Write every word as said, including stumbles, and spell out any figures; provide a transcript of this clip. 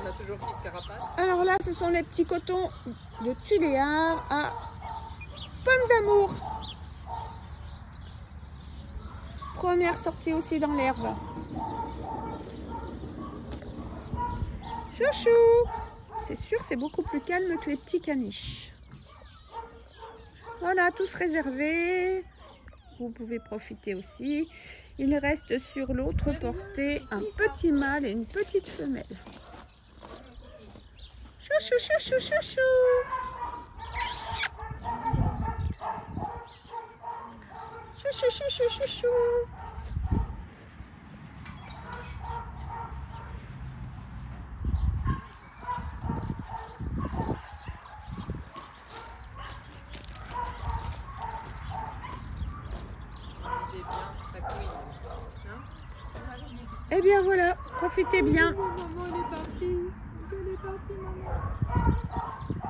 on a toujours pris de carapace. Alors là, ce sont les petits cotons de Tuléar à Pomme d'Amour. Première sortie aussi dans l'herbe. Chouchou! C'est sûr, c'est beaucoup plus calme que les petits caniches. Voilà, tous réservés. Vous pouvez profiter aussi. Il reste sur l'autre portée un petit mâle et une petite femelle. Chouchou, chouchou, chouchou. Chouchou, chouchou, chouchou. Eh bien voilà, profitez bien. Maman, elle est partie. Elle est partie, maman.